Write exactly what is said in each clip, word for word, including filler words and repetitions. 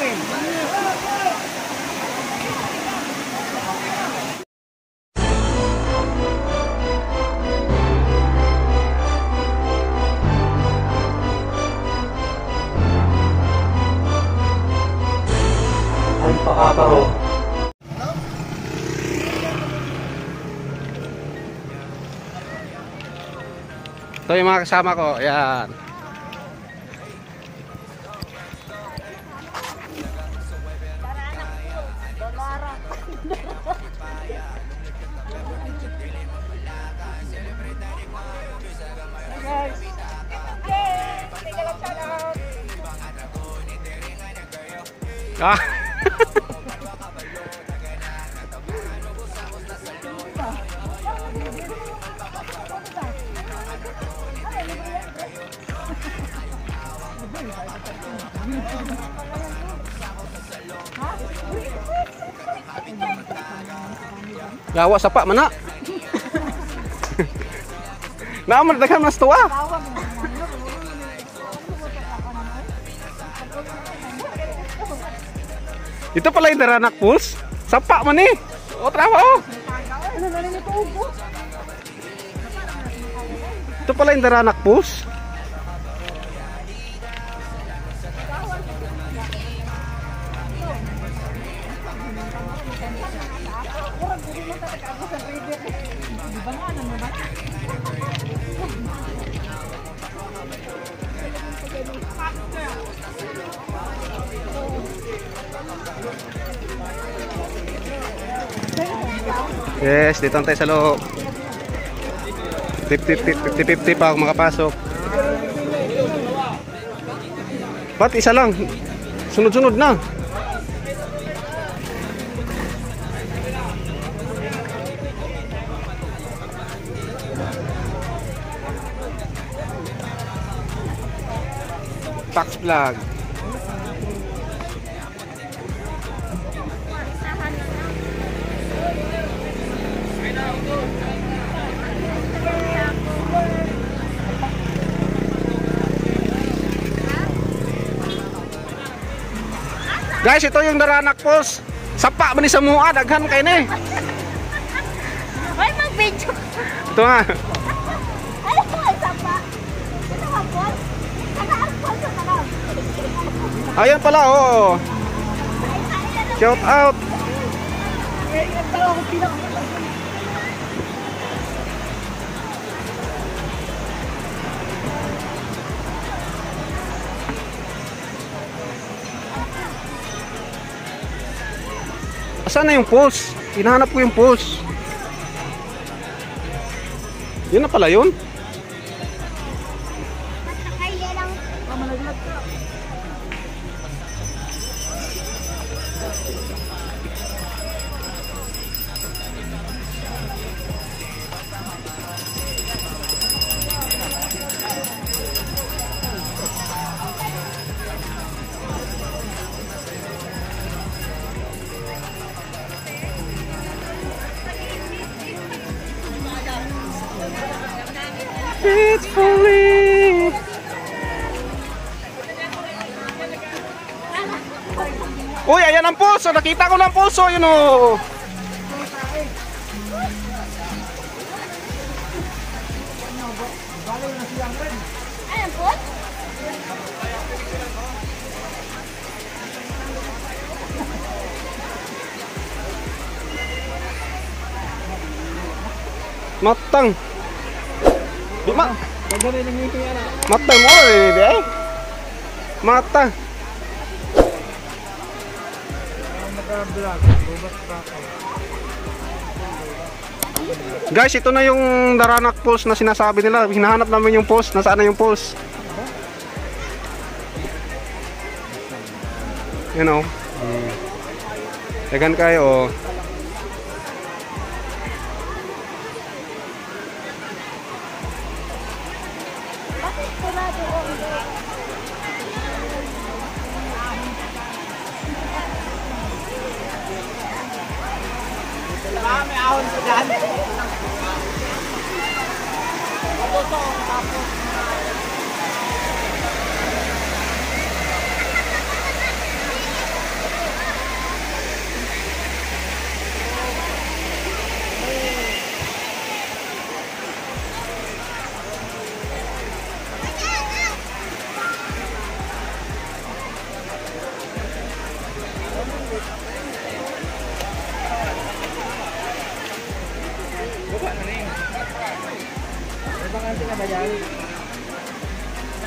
natin. Ang pakaparo. Ito yung mga kasama ko. Ayan. Ah. Gawa sa pa mana. Naman daghan mas tuwa. Ito pala yung Daranak Pools. Sapa man eh. O trawa o. Ito pala yung Daranak Pools. Yes, dito tayo sa loob. fifty fifty pa ako makapasok. Ba't isa lang? Sunod-sunod na. Tax vlog. Guys, ito yung Daranak Pools. Sapa ba ni sa mua? Daghan kayo na eh. Ay, mag-video. Ito nga. Ay, ito ay sapa. Ito nga po. Ano ang po sa kanal? Ayan pala, oo. Shout out. Saan na yung pools? Hinahanap ko yung pools. Yun na pala yun. Kaya lang. Faithfully. Uy, ayan ang puso. Nakita ko ng puso. Yun o. Ayan po. Matang. Di ma. Matang mo eh, eh. Mata. Guys, ito na yung Daranak Pools na sinasabi nila. Hinahanap namin yung pools. Nasaan na yung pools? You know. Dagan kayo. May ahon sa dyan.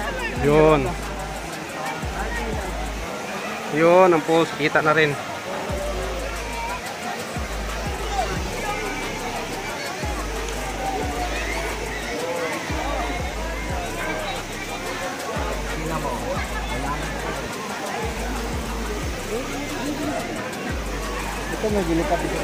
Yun. Yun, ang post. Kita na rin. Ito may gilipat dito.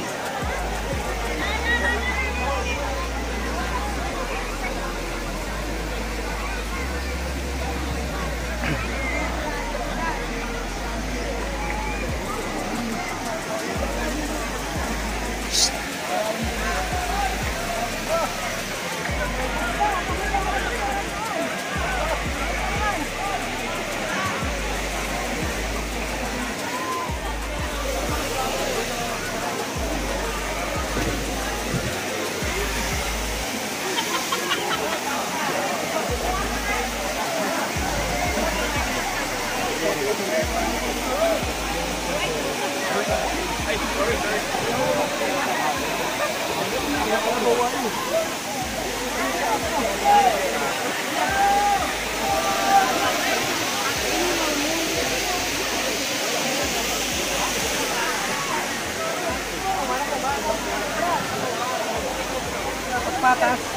Patas.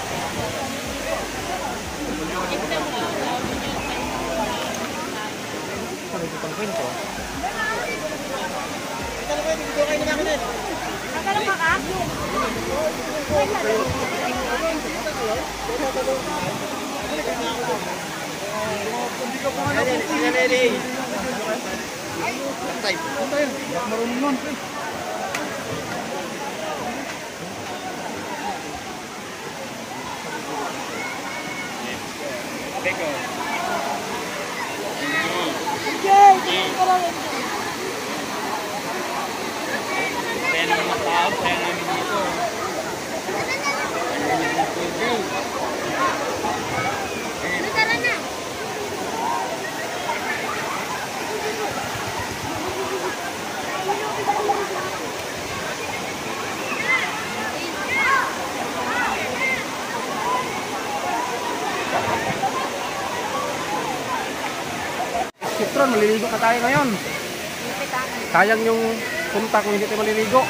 Sabi ko pang kwento. Ito na kayo, dito kayo namin din. Nagkaroon ka ka? Hindi ka pa nga napupunta. Ay, patay. Patay. Marunong nun. Teko. Yay! Nagkaroon. Kaya naman matawag, kaya namin dito. Tara na. Citron, maliligo na tayo ngayon. Sayang yung punta kung hindi tayo maliligo.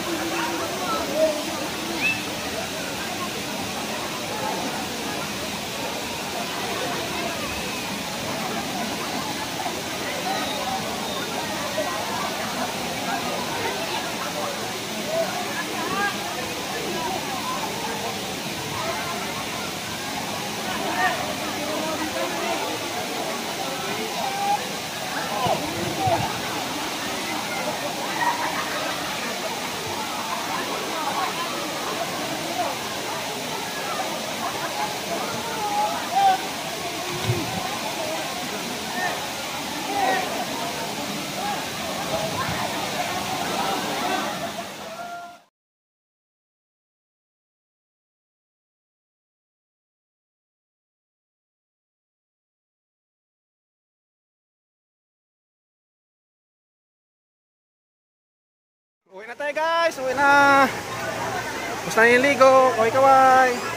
Uwi na tayo guys, uwi na. Gusto na niligo, kaway-kaway.